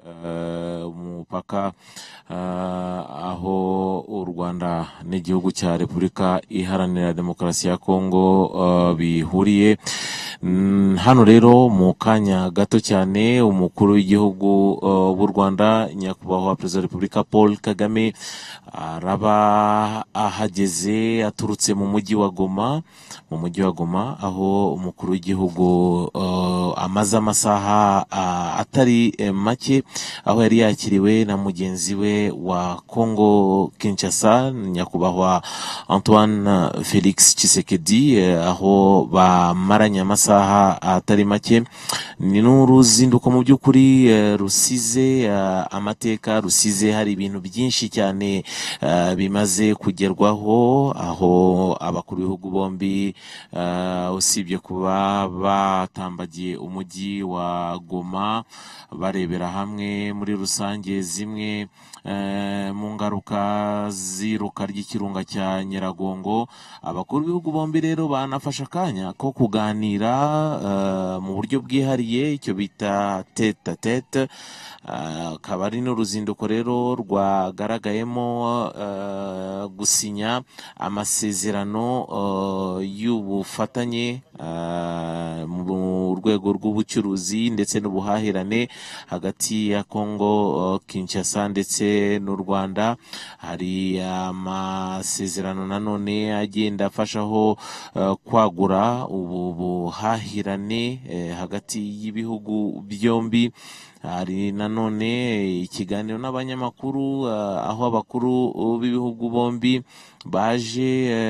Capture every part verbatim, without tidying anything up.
umupaka aho u Rwanda n'igihugu cya Repubulika Iharanira Demokarasi ya Kongo bihuriye. Hano rero mu kanya gato cyane umukuru w'igihugu w'u Rwanda nyakubahwa Perezida wa Repubulika Paul Kagame araba ahageze aturutse mu mujyi wa Goma mu mujyi wa Goma aho umukuru w'igihugu amaze amasaha atari make aho yari yakiriwe na mugenzi we wa Kongo Kinshasa nyakubahwa Antoine Felix Tshisekedi aho bamaranye amasaha atari make. Ni n'uruzinduko mu by'ukuri rusize amateka, rusize hari ibintu byinshi cyane bimaze kugerwaho aho abakuru b'ibihugu bombi usibye kuba batambagiye umujyi wa Goma barebera hamwe muri rusange zimwe mu ngaruka ziruka ry'ikirunga cya Nyiragongo. Abakuru b'ibihugu bombi rero banafashe akanya ko kuganira mu buryo bwihariye icyo bita tete à tete. Akaba ari n'uruzinduko rero rwagaragayemo gusinya amasezerano y'ubufatanye mu rwego rw'ubucuruzi ndetse n'ubuhahirane hagati ya Kongo Kinshasa ndetse n'u Rwanda. Hari amasezerano nanone agenda afashaho kwagura ubu buhahirane hagati y'ibihugu byombi. Hari nanone ikiganiro n'abanyamakuru aho abakuru b'ibihugu bombi baje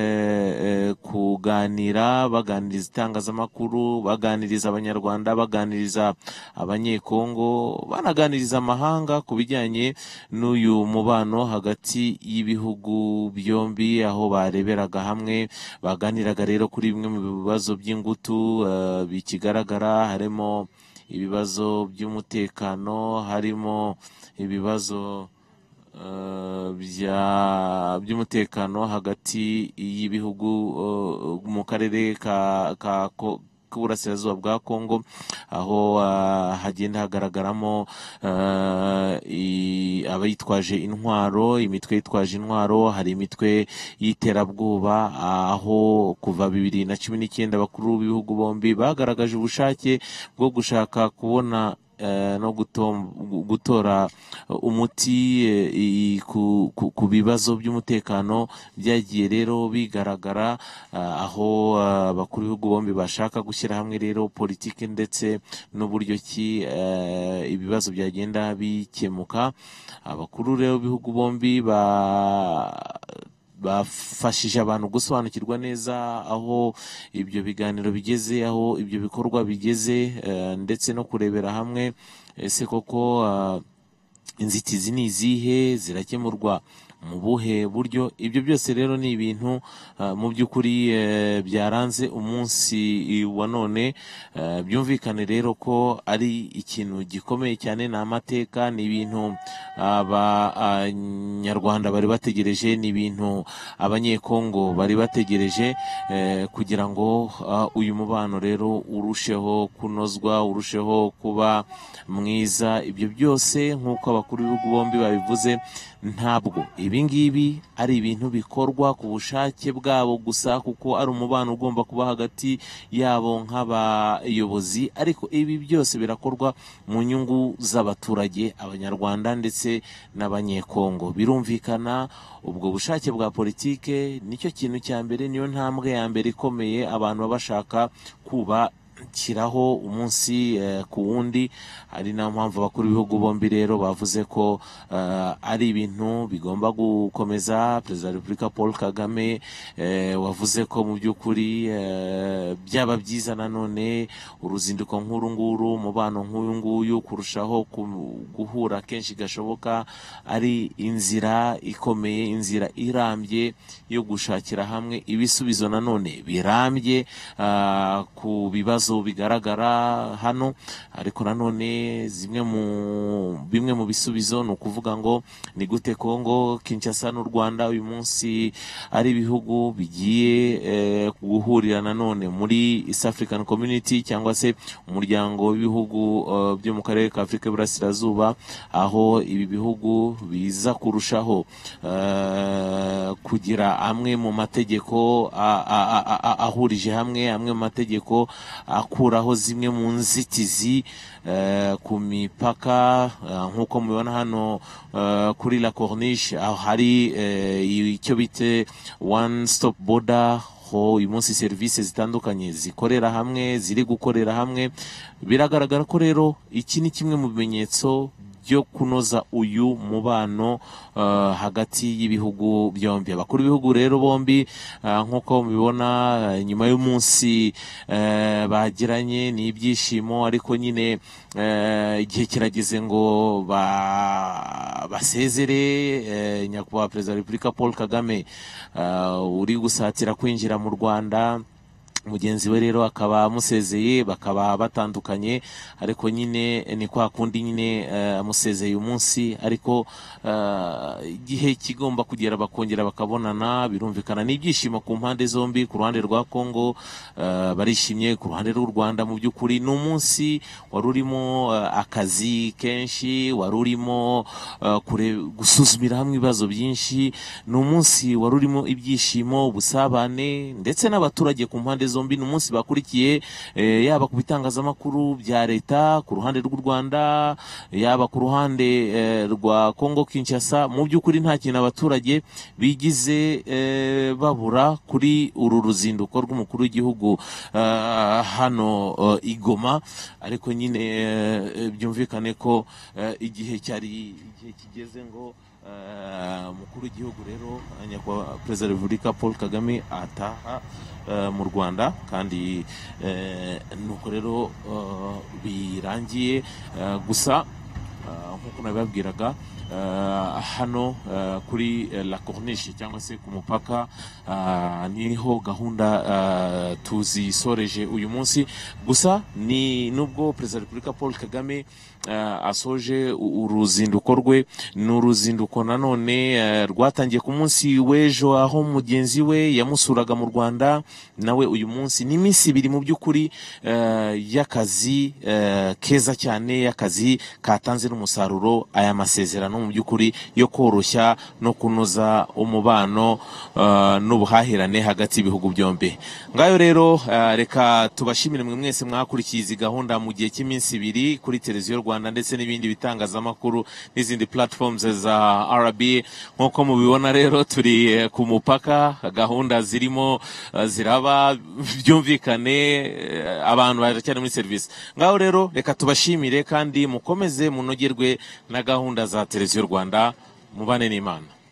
kuganira, baganiriza itangazamakuru, baganiriza abanyarwanda, baganiriza abanyekongo, banaganiriza amahanga ku bijyanye n'uyu mubano hagati y'ibihugu byombi aho bareberaga hamwe. Baganiraga rero kuri bimwe mu bibazo by'ingutu bikigaragara, harimo ibibazo by'umutekano, harimo ibibazo by'umutekano hagati y'ibihugu mu karere ka k'uburasirazuba bwa Kongo aho hagenda hagaragaramo abayitwaje intwaro, imitwe yitwaje intwaro. Hari imitwe y'iterabwoba aho kuva bibiri na cumi n'icyenda abakuru b'ibihugu bombi bagaragaje ubushake bwo gushaka kubona no gutora umuti ku bibazo by'umutekano byagiye rero bigaragara aho abakuru b'ibihugu bombi bashaka gushyira hamwe rero politiki ndetse n'uburyo ki ibibazo byagenda bikemuka. Abakuru rero b'ibihugu bombi ba bafashije abantu gusobanukirwa neza aho ibyo biganiro bigeze, aho ibyo bikorwa bigeze, ndetse no kurebera hamwe ese koko inzitizi ni izihe, zirakemurwa mu buhe buryo. Ibyo byose rero ni ibintu mu by'ukuri byaranze umunsi wa none. Byumvikane rero ko ari ikintu gikomeye cyane, ni amateka, ni ibintu abanyarwanda bari bategereje, ni ibintu abanyekongo bari bategereje kugira ngo uyu mubano rero urusheho kunozwa, urusheho kuba mwiza. Ibyo byose nk'uko abakuru b'ibihugu bombi babivuze, ntabwo ibi ngibi ari ibintu bikorwa ku bushake bwabo gusa, kuko ari umubano ugomba kuba hagati yabo nk'abayobozi, ariko ibi byose birakorwa mu nyungu z'abaturage, abanyarwanda ndetse n'abanyekongo. Birumvikana ubwo bushake bwa politike nicyo kintu cya mbere, niyo ntambwe ya mbere ikomeye abantu baba bashaka kuba kiraho umunsi ku wundi. Ari nayo mpamvu abakuru b'ibihugu bombi rero bavuze ko ari ibintu bigomba gukomeza. Perezida wa Repubulika Paul Kagame wavuze ko mu by'ukuri byaba byiza nanone uruzinduko nk'uru nguru, umubano nk'uyu nguyu kurushaho guhura kenshi gashoboka, ari inzira ikomeye, inzira irambye yo gushakira hamwe ibisubizo nanone birambye ku bibazo ibibazo bigaragara hano, ariko nanone zimwe mu bimwe mu bisubizo ni ukuvuga ngo ni gute Kongo, Kinshasa n'u Rwanda uyu munsi ari ibihugu bigiye eh, guhurira nanone muri East African Community cyangwa se umuryango w'ibihugu uh, byo mu karere ka Afrika y'Iburasirazuba, aho ibi bihugu biza kurushaho uh, kugira amwe mu mategeko ahurije hamwe, amwe mu mategeko akuraho zimwe mu nzitizi uh, ku mipaka uh, nk'uko mubibona hano uh, kuri la Corniche, aho hari uh, icyo bite one stop border, ho uyu munsi serivisi zitandukanye zikorera hamwe, ziri gukorera hamwe. Biragaragara ko rero iki ni kimwe mu bimenyetso byo kunoza uyu mubano uh, hagati y'ibihugu byombi. Abakuru b'ibihugu rero bombi uh, nk'uko mubibona uh, nyuma y'umunsi uh, bagiranye n'ibyishimo, ariko nyine uh, igihe kirageze ngo ba basezere uh, nyakubahwa Perezida wa Repubulika Paul Kagame uh, uri gusatira kwinjira mu Rwanda. Mugenzi we rero akaba amusezeye, bakaba batandukanye, ariko nyine ni kwa kundi nyine amusezeye uh, umunsi, ariko igihe uh, kigomba kugera bakongera bakabonana. Birumvikana n'ibyishimo ku mpande zombi. Ku ruhande rwa Kongo uh, barishimye, ku ruhande rw'u Rwanda mu by'ukuri ni umunsi wari urimo uh, akazi kenshi, wari urimo uh, gusuzumira hamwe ibibazo byinshi, ni umunsi wari urimo ibyishimo, ubusabane ndetse n'abaturage ku mpande zombi. Ni umunsi bakurikiye eh, yaba ku bitangazamakuru bya leta ku ruhande rw'u Rwanda, yaba ku ruhande eh, rwa Kongo Kinshasa. Mu by'ukuri nta kintu abaturage bigize eh, babura kuri uru ruzinduko rw'umukuru w'igihugu uh, hano uh, Igoma, ariko nyine uh, byumvikane ko uh, igihe cyari igihe kigeze ngo umukuru uh, w'igihugu rero nyakubahwa Perezida wa Repubulika Paul Kagame ataha uh, mu Rwanda, kandi uh, nuko rero uh, birangiye uh, gusa nk'uko uh, nabibabwiraga uh, hano uh, kuri uh, la Corniche cyangwa se ku mupaka uh, niho gahunda uh, tuzisoreje uyu munsi. Gusa ni nubwo Perezida wa Repubulika Paul Kagame Uh, asoje uruzinduko rwe, n'uruzinduko nanone uh, rwatangiye ku munsi w'ejo, aho mugenzi we yamusuraga mu Rwanda. Nawe uyu munsi ni iminsi ibiri mu by'ukuri uh, y'akazi uh, keza cyane, y'akazi katanze n'umusaruro, aya masezerano mu by'ukuri yo koroshya no kunoza umubano uh, n'ubuhahirane hagati y'ibihugu byombi. Ngayo rero uh, reka tubashimire mwe mwese mwakurikiye izi gahunda mu gihe cy'iminsi ibiri kuri televiziyo Rwanda ndetse n'ibindi bitangazamakuru n'izindi platforms za R B. Nk'uko mubibona rero turi ku mupaka, gahunda zirimo ziraba, byumvikane abantu baracyari muri service. Ngaho rero reka tubashimire kandi mukomeze munogerwe na gahunda za televiziyo Rwanda. Mubane n'Imana.